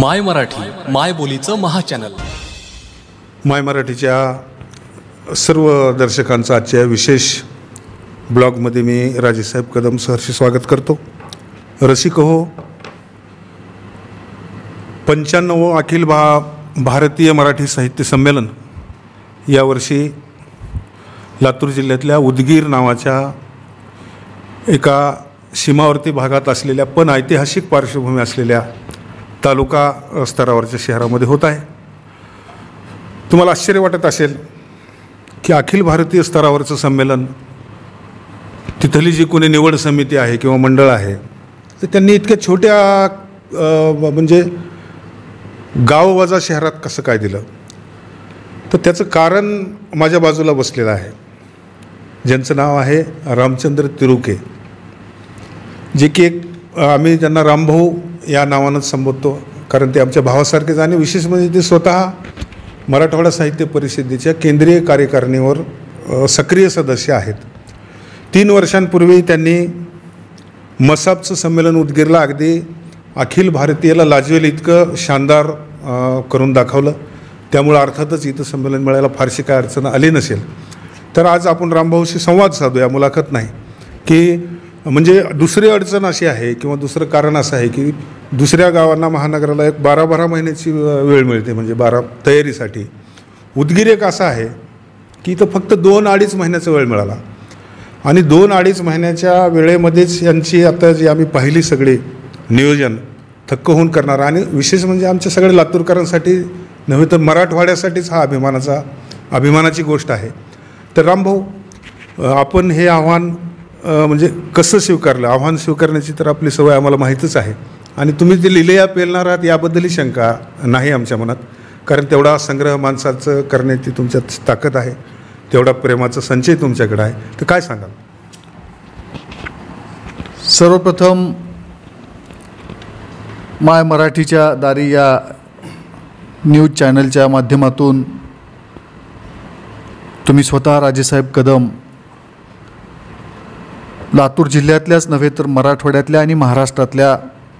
माय मराठी माय बोलीचं महाचॅनल. माय मराठीच्या सर्व दर्शकांचं आजच्या विशेष ब्लॉगमध्ये मी राजेसाहेब कदम सहर्ष स्वागत करतो. रसिक हो, 95 अखिल भारतीय मराठी साहित्य संमेलन यावर्षी लातूर जिल्ह्यातल्या उदगीर नावाच्या एका सीमावर्ती भागात असलेल्या पण ऐतिहासिक पार्श्वभूमी असलेल्या तालुका स्तरावरच्या शहरामध्ये होत आहे. तुम्हाला आश्चर्य वाटत असेल की अखिल भारतीय स्तरावरचं संमेलन, तिथली जी कोणी निवड समिती आहे किंवा मंडळ आहे तर त्यांनी इतक्या छोट्या म्हणजे गाववजा शहरात कसं काय दिलं. तर त्याचं कारण माझ्या बाजूला बसलेलं आहे, ज्यांचं नाव आहे रामचंद्र तिरुके, जे की एक आम्ही त्यांना रामभाऊ या नावानंच संबोधतो, कारण ते आमच्या भावासारखेच. आणि विशेष म्हणजे ते स्वतः मराठवाडा साहित्य परिषदेच्या केंद्रीय कार्यकारिणीवर सक्रिय सदस्य आहेत. 3 वर्षांपूर्वी त्यांनी मसापचं संमेलन उदगीरला अगदी अखिल भारतीयला लाजवेल इतकं शानदार करून दाखवलं. त्यामुळे अर्थातच इथं संमेलन मिळायला फारशी काय अडचण आली नसेल. तर आज आपण रामभाऊशी संवाद साधूया, मुलाखत नाही. की म्हणजे दुसरी अडचण अशी आहे किंवा दुसरं कारण असं आहे की दुसऱ्या गावांना महानगराला एक 12 महिन्याची वेळ मिळते, म्हणजे 12 तयारीसाठी. उदगीर एक असं आहे की इथं फक्त 2-2.5 महिन्याचा वेळ मिळाला. आणि 2-2.5 महिन्याच्या वेळेमध्येच यांची आता जी आम्ही पाहिली सगळी नियोजन थक्क होऊन करणार. आणि विशेष म्हणजे आमच्या सगळ्या लातूरकरांसाठी नव्हे तर मराठवाड्यासाठीच हा अभिमानाची गोष्ट आहे. तर रामभाऊ, आपण हे आव्हान म्हणजे कसं स्वीकारलं? आव्हान स्वीकारण्याची तर आपली सवय आम्हाला माहीतच आहे. आणि तुम्ही ते लिहिलेल्या पेलणार आहात याबद्दलही शंका नाही आमच्या मनात, कारण तेवढा संग्रह माणसाचं करण्याची तुमच्यात ताकद आहे, तेवढा प्रेमाचा संचय तुमच्याकडे आहे. तर काय सांगाल? सर्वप्रथम माय मराठीच्या दारी या न्यूज चॅनलच्या माध्यमातून तुम्ही स्वतः राजेसाहेब कदम लातूर जिल्ह्यातल्याच नव्हे तर मराठवाड्यातल्या आणि महाराष्ट्रातल्या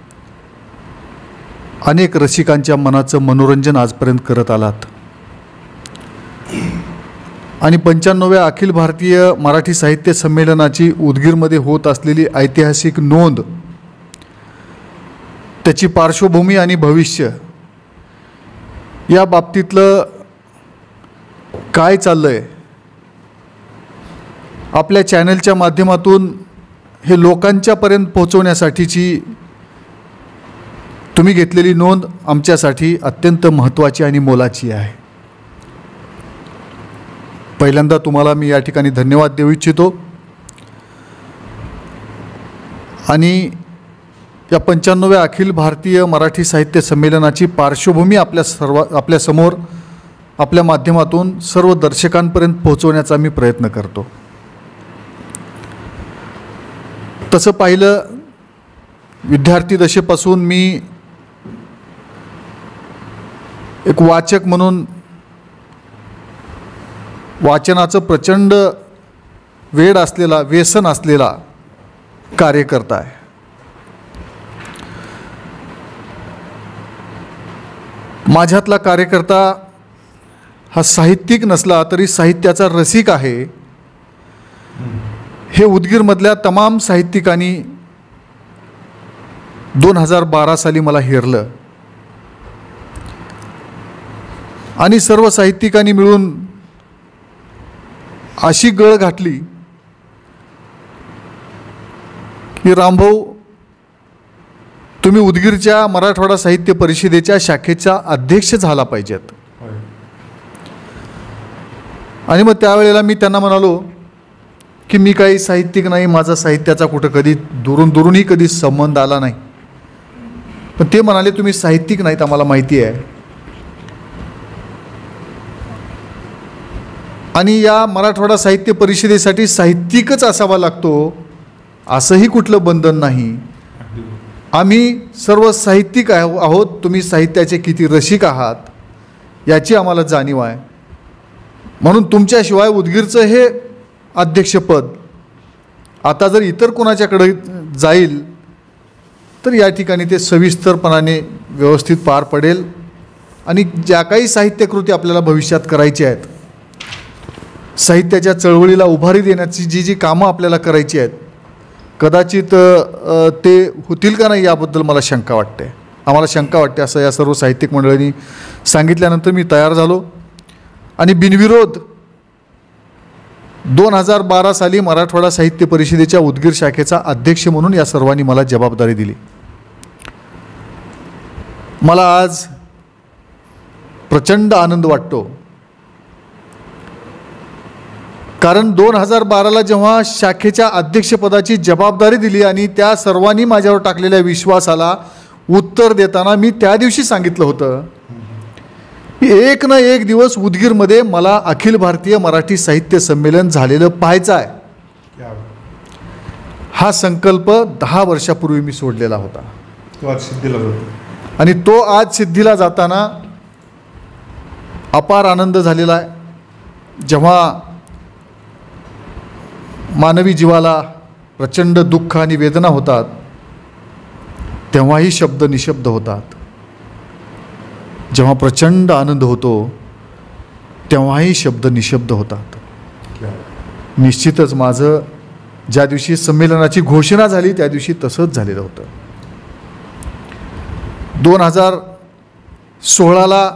अनेक रसिकांच्या मनाचं मनोरंजन आजपर्यंत करत आलात. आणि 95व्या अखिल भारतीय मराठी साहित्य संमेलनाची उदगीरमध्ये होत असलेली ऐतिहासिक नोंद, त्याची पार्श्वभूमी आणि भविष्य या बाबतीतलं काय चाललं आहे, आपल्या चॅनलच्या माध्यमातून हे लोकांच्यापर्यंत पोहोचवण्यासाठीची तुम्ही घेतलेली नोंद आमच्यासाठी अत्यंत महत्त्वाची आणि मोलाची आहे. पहिल्यांदा तुम्हाला मी या ठिकाणी धन्यवाद देऊ इच्छितो. आणि या 95व्या अखिल भारतीय मराठी साहित्य संमेलनाची पार्श्वभूमी आपल्यासमोर आपल्या माध्यमातून सर्व दर्शकांपर्यंत पोहोचवण्याचा मी प्रयत्न करतो. तसं पाहिलं, विद्यार्थी दशेपासून मी एक वाचक म्हणून वाचनाचं प्रचंड वेड असलेला, व्यसन असलेला कार्यकर्ता आहे. माझ्यातला कार्यकर्ता हा साहित्यिक नसला तरी साहित्याचा रसिक आहे, हे उदगीरमधल्या तमाम साहित्यिकांनी 2012 साली मला हेरलं. आणि सर्व साहित्यिकांनी मिळून अशी गळ घातली की रामभाऊ, तुम्ही उदगीरच्या मराठवाडा साहित्य परिषदेच्या शाखेचा अध्यक्ष झाला पाहिजेत. आणि मग त्यावेळेला मी त्यांना म्हणालो की मी काही साहित्यिक नाही, माझा साहित्याचा कुठं कधी दुरूनही कधी संबंध आला नाही. पण ते म्हणाले, तुम्ही साहित्यिक नाहीत, आम्हाला माहिती आहे. आणि या मराठवाडा साहित्य परिषदेसाठी साहित्यिकच असावा लागतो असंही कुठलं बंधन नाही. आम्ही सर्व साहित्यिक आहोत. तुम्ही साहित्याचे किती रसिक आहात याची आम्हाला जाणीव आहे. म्हणून तुमच्याशिवाय उदगीरचं हे अध्यक्षपद आता जर इतर कोणाच्याकडे जाईल तर या ठिकाणी ते सविस्तरपणाने व्यवस्थित पार पडेल आणि ज्या काही साहित्यकृती आपल्याला भविष्यात करायची आहेत, साहित्याच्या चळवळीला उभारी देण्याची जी कामं आपल्याला करायची आहेत, कदाचित ते होतील का नाही याबद्दल मला शंका वाटते, आम्हाला शंका वाटते. असं या सर्व साहित्यिक मंडळींनी सांगितल्यानंतर मी तयार झालो आणि बिनविरोध 2012 साली मराठवाडा साहित्य परिषदेच्या उदगीर शाखेचा अध्यक्ष म्हणून या सर्वांनी मला जबाबदारी दिली. मला आज प्रचंड आनंद वाटतो, कारण 2012ला जेव्हा शाखेच्या अध्यक्षपदाची जबाबदारी दिली आणि त्या सर्वांनी माझ्यावर टाकलेल्या विश्वासाला उत्तर देताना मी त्या दिवशी सांगितलं होतं की एक ना एक दिवस उदगीरमध्ये मला अखिल भारतीय मराठी साहित्य संमेलन झालेलं पाहायचं आहे. हा संकल्प 10 वर्षापूर्वी मी सोडलेला होता तो आज सिद्धीला जातो आणि तो आज सिद्धीला जाताना अपार आनंद झालेला आहे. जेव्हा मानवी जीवाला प्रचंड दुःख आणि वेदना होतात तेव्हाही शब्द निशब्द होतात. जेव्हा प्रचंड आनंद होतो तेव्हाही शब्द निशब्द होतात. निश्चितच माझं ज्या दिवशी संमेलनाची घोषणा झाली त्या दिवशी तसंच झालेलं होतं. 2016ला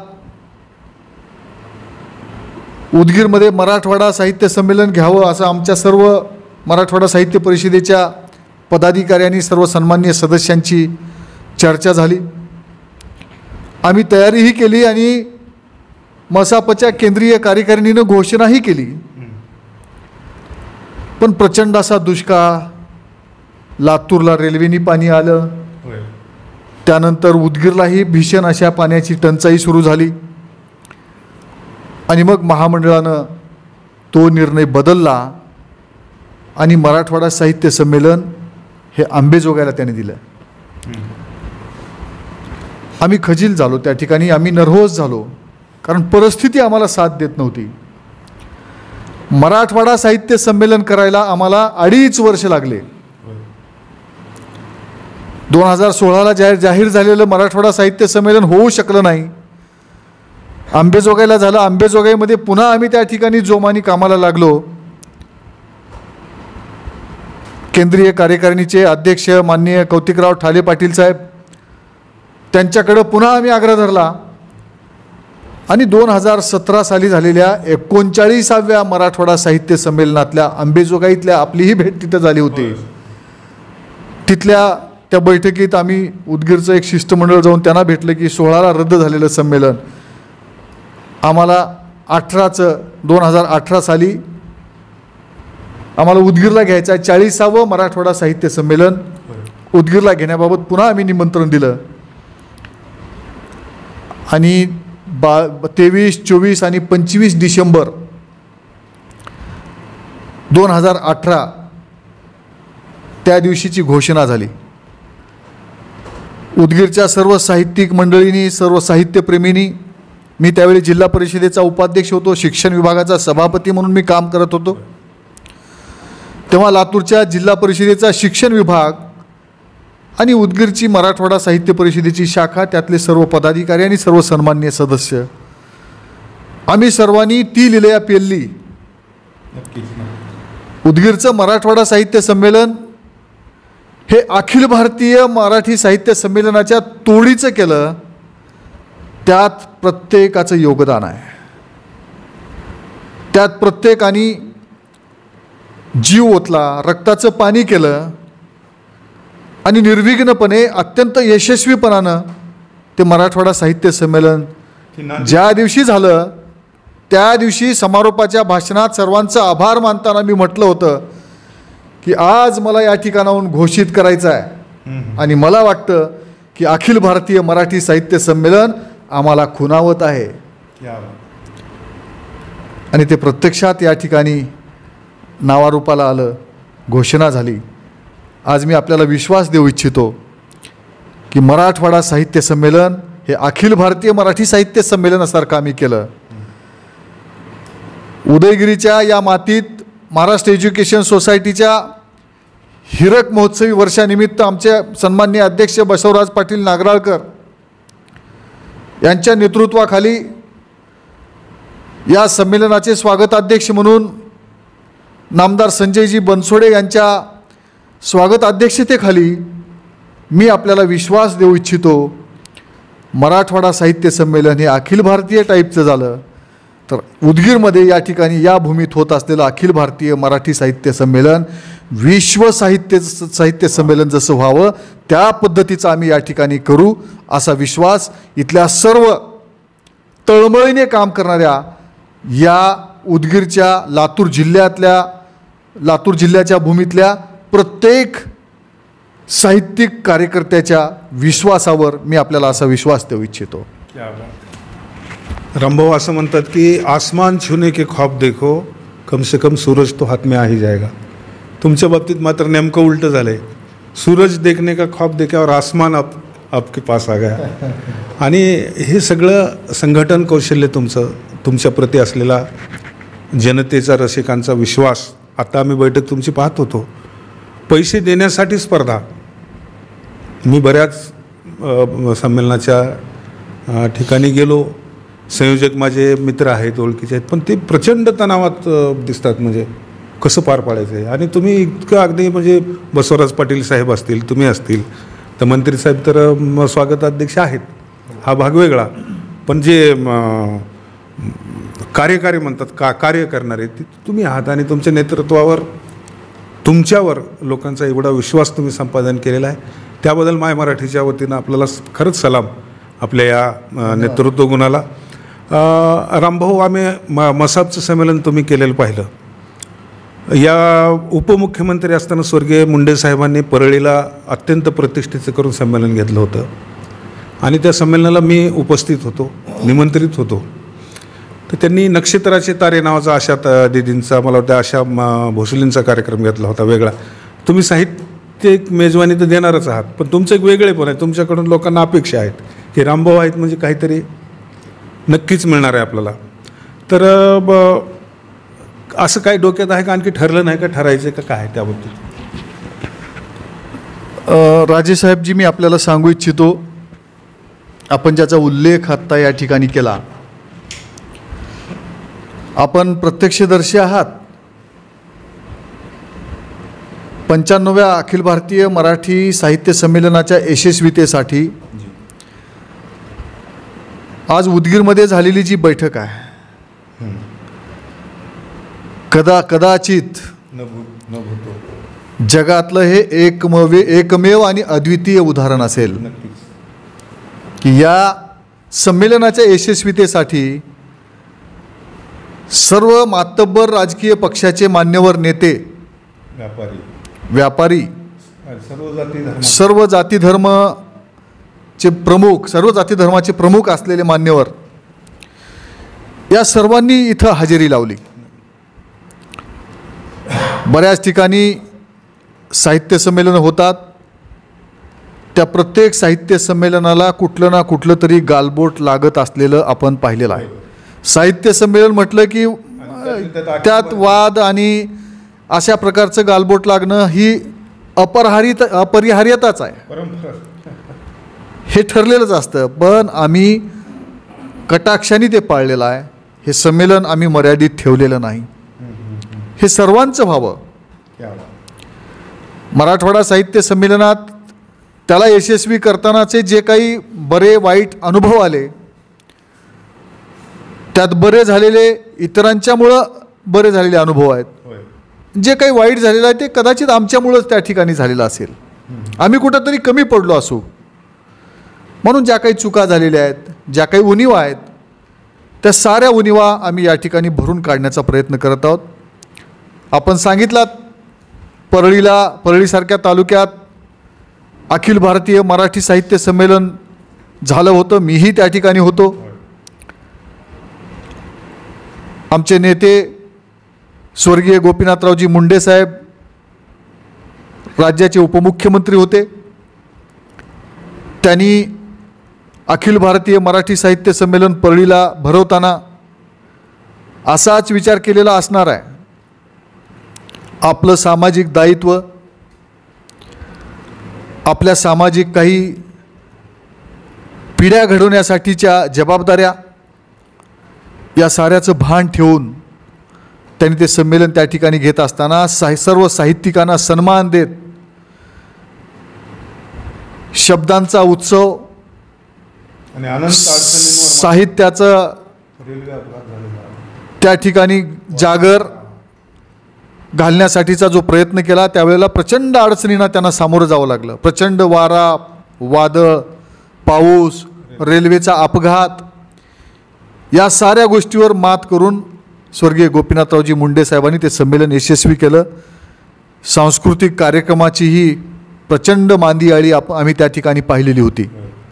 उदगीरमध्ये मराठवाडा साहित्य संमेलन घ्यावं असं आमच्या सर्व मराठवाडा साहित्य परिषदेच्या पदाधिकाऱ्यांनी, सर्व सन्माननीय सदस्यांची चर्चा झाली. आम्ही तयारीही केली आणि मसापच्या केंद्रीय कार्यकारिणीनं घोषणाही केली. पण प्रचंड असा दुष्काळ, लातूरला रेल्वेनी पाणी आलं, त्यानंतर उदगीरलाही भीषण अशा पाण्याची टंचाई सुरू झाली आणि मग महामंडळानं तो निर्णय बदलला आणि मराठवाडा साहित्य संमेलन हे अंबेजोगाईला त्याने दिलं. आम्ही खजील झालो त्या ठिकाणी, आम्ही नर्व्हस झालो, कारण परिस्थिती आम्हाला साथ देत नव्हती. मराठवाडा साहित्य संमेलन करायला आम्हाला 2.5 वर्ष लागले. 2016ला जाहीर झालेलं मराठवाडा साहित्य संमेलन होऊ शकलं नाही. अंबेजोगाईला झालं. अंबेजोगाईमध्ये पुन्हा आम्ही त्या ठिकाणी जोमाने कामाला लागलो. केंद्रीय कार्यकारिणीचे अध्यक्ष माननीय कौतिकराव ठाले पाटील साहेब, त्यांच्याकडं पुन्हा आम्ही आग्रह धरला आणि 2017 साली झालेल्या 39व्या मराठवाडा साहित्य संमेलनातल्या अंबेजोगाईतल्या आपलीही भेट तिथं झाली होती. तिथल्या त्या बैठकीत आम्ही उदगीरचं एक शिष्टमंडळ जाऊन त्यांना भेटलं की 16ला रद्द झालेलं संमेलन आम्हाला 2018 साली आम्हाला उदगीरला घ्यायचं आहे. 40वं मराठवाडा साहित्य संमेलन उदगीरला घेण्याबाबत पुन्हा आम्ही निमंत्रण दिलं आणि 23, 24 आणि 25 डिसेंबर 2018 त्या दिवशीची घोषणा झाली. उदगीरच्या सर्व साहित्यिक मंडळींनी, सर्व साहित्यप्रेमींनी, मी त्यावेळी जिल्हा परिषदेचा उपाध्यक्ष होतो, शिक्षण विभागाचा सभापती म्हणून मी काम करत होतो. तेव्हा लातूरच्या जिल्हा परिषदेचा शिक्षण विभाग आणि उदगीरची मराठवाडा साहित्य परिषदेची शाखा, त्यातले सर्व पदाधिकारी आणि सर्व सन्माननीय सदस्य, आम्ही सर्वांनी ती लिलया पेलली. उदगीरचं मराठवाडा साहित्य संमेलन हे अखिल भारतीय मराठी साहित्य संमेलनाच्या तोडीचं केलं. त्यात प्रत्येकाचं योगदान आहे. त्यात प्रत्येकाने जीव ओतला, रक्ताचं पाणी केलं आणि निर्विघ्नपणे, अत्यंत यशस्वीपणानं ते मराठवाडा साहित्य संमेलन ज्या दिवशी झालं त्या दिवशी समारोपाच्या भाषणात सर्वांचा आभार मानताना मी म्हटलं होतं की आज मला या ठिकाणाहून घोषित करायचं आहे आणि मला वाटतं की अखिल भारतीय मराठी साहित्य संमेलन आम्हाला खुणावत आहे. आणि ते प्रत्यक्षात या ठिकाणी नावारूपाला आलं, घोषणा झाली. आज मी आपल्याला विश्वास देऊ इच्छितो की मराठवाडा साहित्य संमेलन हे अखिल भारतीय मराठी साहित्य संमेलनासारखं आम्ही केलं. उदयगिरीच्या या मातीत महाराष्ट्र एज्युकेशन सोसायटीच्या हिरक महोत्सवी वर्षानिमित्त आमचे सन्माननीय अध्यक्ष बसवराज पाटील नागराळकर यांच्या नेतृत्वाखाली या संमेलनाचे स्वागताध्यक्ष म्हणून नामदार संजयजी बनसोडे यांच्या स्वागताध्यक्षतेखाली मी आपल्याला विश्वास देऊ इच्छितो, मराठवाडा साहित्य संमेलन हे अखिल भारतीय टाईपचं झालं तर उदगीरमध्ये या ठिकाणी या भूमीत होत असलेलं अखिल भारतीय मराठी साहित्य संमेलन विश्व साहित्य संमेलन जसं व्हावं त्या पद्धतीचं आम्ही या ठिकाणी करू असा विश्वास इथल्या सर्व तळमळीने काम करणाऱ्या या उदगीरच्या लातूर जिल्ह्याच्या भूमीतल्या प्रत्येक साहित्यिक कार्यकर्त्याच्या विश्वासावर मी आपल्याला असा विश्वास देऊ इच्छितो. रामभाऊ असं म्हणतात की आसमान छूने के ख्वाब देखो, कम से कम सूरज तो हाथ में आ ही जाएगा. तुमच्या बाबतीत मात्र नेमकं उलटं झालं आहे. सूरज देखने का ख्वाब देखा और आसमान आपके पास आ गया. आणि हे सगळं संघटन कौशल्य तुमच्या प्रती असलेला जनतेचा, रसिकांचा विश्वास. आता आम्ही बैठक तुमची पाहत होतो, पैसे देण्यासाठी स्पर्धा. मी बऱ्याच संमेलनाच्या ठिकाणी गेलो, संयोजक माझे मित्र आहेत, ओळखीचे आहेत, पण ते प्रचंड तणावात दिसतात. म्हणजे कसं पार पाडायचं आहे. आणि तुम्ही इतकं अगदी म्हणजे बसवराज पाटील साहेब असतील, तुम्ही असतील तर मंत्री साहेब तर स्वागताध्यक्ष आहेत, हा भाग वेगळा. पण जे कार्यकारी म्हणतात कार्य करणारे ते तुम्ही आहात. आणि तुमच्या नेतृत्वावर, तुमच्यावर लोकांचा एवढा विश्वास तुम्ही संपादन केलेला आहे, त्याबद्दल माय मराठीच्या वतीनं आपल्याला खरंच सलाम आपल्या या नेतृत्व गुणाला. रामभाऊ, आम्ही मसाबचं संमेलन तुम्ही केलेलं पाहिलं. या उपमुख्यमंत्री असताना स्वर्गीय मुंडे साहेबांनी परळीला अत्यंत प्रतिष्ठेचं करून संमेलन घेतलं होतं. आणि त्या संमेलनाला मी उपस्थित होतो, निमंत्रित होतो. तर त्यांनी नक्षत्राचे तारे नावाचा आशा दिदींचा, मला वाटतं आशा भोसलेंचा कार्यक्रम घेतला होता वेगळा. तुम्ही साहित्यिक मेजवानी तर देणारच आहात, पण तुमचं एक वेगळेपण आहे. तुमच्याकडून लोकांना अपेक्षा आहेत की रामभाऊ आहेत म्हणजे काहीतरी नक्कीच मिळणार आहे आपल्याला. तर असं काही डोक्यात आहे का, आणखी ठरलं नाही का, ठरायचं का काय त्याबद्दल? राजेसाहेबजी, मी आपल्याला सांगू इच्छितो, आपण ज्याचा उल्लेख आत्ता या ठिकाणी केला, आपण प्रत्यक्षदर्शी आहात. 95व्या अखिल भारतीय मराठी साहित्य संमेलनाच्या यशस्वीतेसाठी आज उदगीरमध्ये झालेली जी बैठक आहे, कदाचित जगातलं हे एकमेव आणि अद्वितीय उदाहरण असेल की या संमेलनाच्या यशस्वीतेसाठी सर्व मातब्बर राजकीय पक्षाचे मान्यवर नेते, व्यापारी, सर्व जाती धर्माचे प्रमुख असलेले मान्यवर, या सर्वांनी इथं हजेरी लावली. बऱ्याच ठिकाणी साहित्य संमेलन होतात, त्या प्रत्येक साहित्य संमेलनाला कुठलं ना कुठलं तरी गालबोट लागत असलेलं आपण पाहिलेलं आहे. साहित्य संमेलन म्हटलं की त्यात वाद आणि अशा प्रकारचं गालबोट लागणं ही अपरिहार्यताच आहे, हे ठरलेलंच असतं. पण आम्ही कटाक्षाने ते पाळलेलं आहे. हे संमेलन आम्ही मर्यादित ठेवलेलं नाही, हे सर्वांचं व्हावं. मराठवाडा साहित्य संमेलनात त्याला यशस्वी करतानाचे जे काही बरे वाईट अनुभव आले, त्यात बरे झालेले, इतरांच्यामुळं बरे झालेले अनुभव आहेत. जे काही वाईट झालेलं आहे ते कदाचित आमच्यामुळंच त्या ठिकाणी झालेलं असेल, आम्ही कुठंतरी कमी पडलो असू. म्हणून ज्या काही चुका झालेल्या आहेत, ज्या काही उणिवा आहेत, त्या साऱ्या उणिवा आम्ही या ठिकाणी भरून काढण्याचा प्रयत्न करत आहोत. आपण सांगितलात, परळीसारख्या तालुक्यात अखिल भारतीय मराठी साहित्य संमेलन झालं होतं, मीही त्या ठिकाणी होतो. आमचे नेते स्वर्गीय गोपीनाथरावजी मुंडे साहेब राज्याचे उपमुख्यमंत्री होते. त्यांनी अखिल भारतीय मराठी साहित्य संमेलन परळीला भरवताना असाच विचार केलेला असणार आहे. आपलं सामाजिक दायित्व, आपल्या सामाजिक काही पिढ्या घडवण्यासाठीच्या जबाबदाऱ्या या साऱ्याचं भान ठेवून त्यांनी ते संमेलन त्या ठिकाणी घेत असताना सर्व साहित्यिकांना सन्मान देत शब्दांचा उत्सव आणि अनंत साहित्याचं त्या ठिकाणी जागर घालण्यासाठीचा जो प्रयत्न केला त्यावेळेला प्रचंड अडचणींना त्यांना सामोरं जावं लागलं. प्रचंड वारा, वादळ, पाऊस, रेल्वेचा अपघात या साऱ्या गोष्टीवर मात करून स्वर्गीय गोपीनाथरावजी मुंडे साहेबांनी ते संमेलन यशस्वी केलं. सांस्कृतिक कार्यक्रमाचीही प्रचंड मांदियाळी आम्ही त्या ठिकाणी पाहिलेली होती.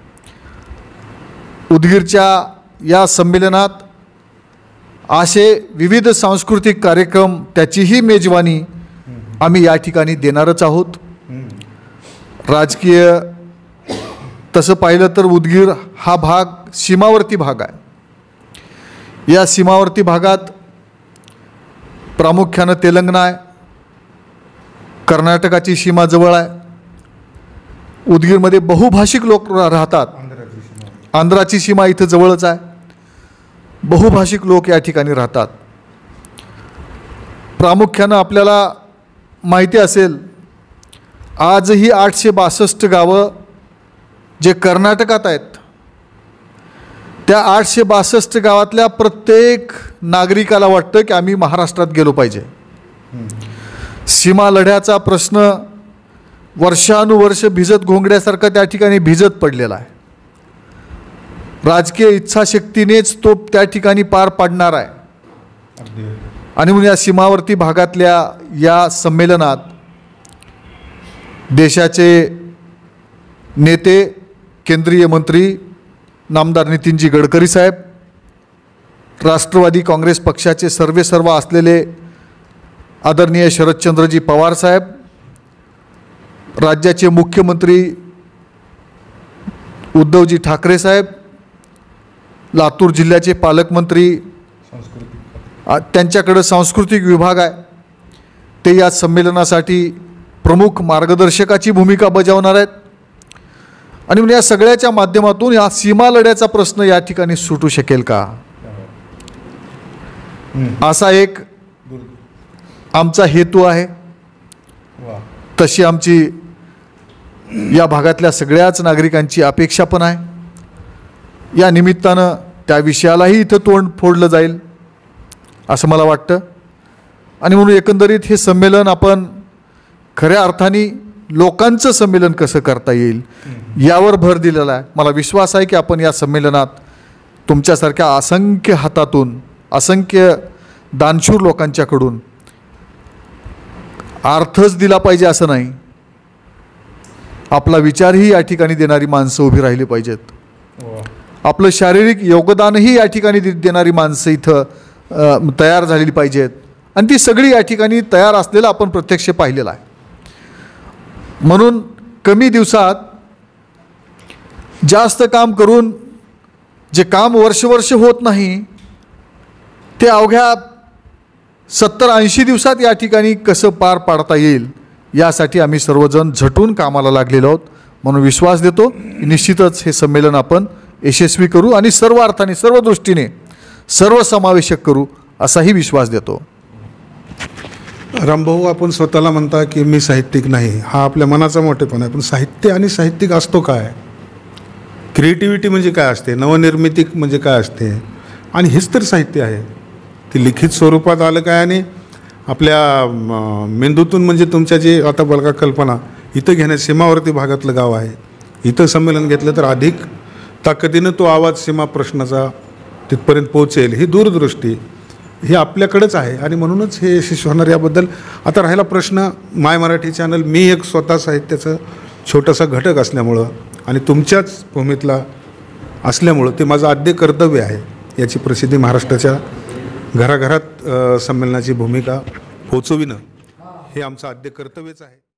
उदगीरच्या या संमेलनात असे विविध सांस्कृतिक कार्यक्रम त्याचीही मेजवानी आम्ही या ठिकाणी देणारच आहोत. राजकीय तसं पाहिलं तर उदगीर हा भाग सीमावर्ती भाग आहे. या सीमावर्ती भागात प्रामुख्यानं तेलंगणा आहे, कर्नाटकाची सीमा जवळ आहे. उदगीरमध्ये बहुभाषिक लोक राहतात. आंध्राची सीमा इथं जवळच आहे. बहुभाषिक लोक या ठिकाणी राहतात. प्रामुख्यानं आपल्याला माहिती असेल आजही 862 गावं जे कर्नाटकात आहेत त्या 862 गावातल्या प्रत्येक नागरिकाला वाटतं की आम्ही महाराष्ट्रात गेलो पाहिजे. सीमा लढ्याचा प्रश्न वर्षानुवर्ष भिजत घोंगड्यासारखा त्या ठिकाणी भिजत पडलेला आहे. राजकीय इच्छाशक्तीनेच तो त्या ठिकाणी पार पाडणार आहे. आणि म्हणून या सीमावर्ती भागातल्या या संमेलनात देशाचे नेते केंद्रीय मंत्री नामदार नितीनजी गडकरी साहेब, राष्ट्रवादी काँग्रेस पक्षाचे सर्वेसर्वा असलेले आदरणीय शरदचंद्रजी पवार साहेब, राज्याचे मुख्यमंत्री उद्धवजी ठाकरे साहेब, लातूर जिल्ह्याचे पालकमंत्री, त्यांच्याकडे सांस्कृतिक विभाग आहे, ते या संमेलनासाठी प्रमुख मार्गदर्शकाची भूमिका बजावणार आहेत. आणि म्हणजे या सगळ्याच्या माध्यमातून या सीमा लढ्याचा प्रश्न या ठिकाणी सुटू शकेल का, असा एक आमचा हेतू आहे. तशी आमची या भागातल्या सगळ्याच नागरिकांची अपेक्षा पण आहे. या निमित्तानं त्या विषयालाही इथं तोंड फोडलं जाईल असं मला वाटतं. आणि म्हणून एकंदरीत हे संमेलन आपण खऱ्या अर्थाने लोकांचं संमेलन कसं करता येईल यावर भर दिलेला आहे. मला विश्वास आहे की आपण या संमेलनात तुमच्यासारख्या असंख्य हातातून, असंख्य दानशूर लोकांच्याकडून अर्थच दिला पाहिजे असं नाही, आपला विचारही या ठिकाणी देणारी माणसं उभी राहिली पाहिजेत. आपलं शारीरिक योगदानही या ठिकाणी देणारी माणसं इथं तयार झालेली पाहिजेत. आणि ती सगळी या ठिकाणी तयार असलेलं आपण प्रत्यक्ष पाहिलेलं आहे. म्हणून कमी दिवसात जास्त काम करून जे काम वर्ष होत नाही ते अवघ्या 70-80 दिवसात या ठिकाणी कसं पार पाडता येईल यासाठी आम्ही सर्वजण झटून कामाला लागलेलो आहोत. म्हणून विश्वास देतो की निश्चितच हे संमेलन आपण यशस्वी करू आणि सर्व अर्थाने, सर्व दृष्टीने सर्वसमावेशक करू असाही विश्वास देतो. रामभाऊ, आपण स्वतःला म्हणता की मी साहित्यिक नाही, हा आपल्या मनाचा मोठेपणा आहे. पण साहित्य आणि साहित्यिक असतो काय? क्रिएटिव्हिटी म्हणजे काय असते? नवनिर्मिती म्हणजे काय असते? आणि हेच तर साहित्य आहे. ती लिखित स्वरूपात आलं काय आणि आपल्या मेंदूतून, म्हणजे तुमच्या जे आता बघा कल्पना इथं घेण्यात, सीमावर्ती भागातलं गाव आहे, इथं संमेलन घेतलं तर अधिक ताकदीनं तो आवाज सीमा प्रश्नाचा तिथपर्यंत पोहोचेल. ही दूरदृष्टी ही आपल्याकडेच आहे आणि म्हणूनच हे यशस्वी होणार. याबद्दल आता राहिला प्रश्न, माय मराठी चॅनल, मी एक स्वतः साहित्याचं छोटासा घटक असल्यामुळं आणि तुमच्याच भूमीतला असल्यामुळं ते माझं आद्य कर्तव्य आहे. याची प्रसिद्धी महाराष्ट्राच्या घराघरात संमेलनाची भूमिका पोचविणं हे आमचं आद्य कर्तव्यच आहे.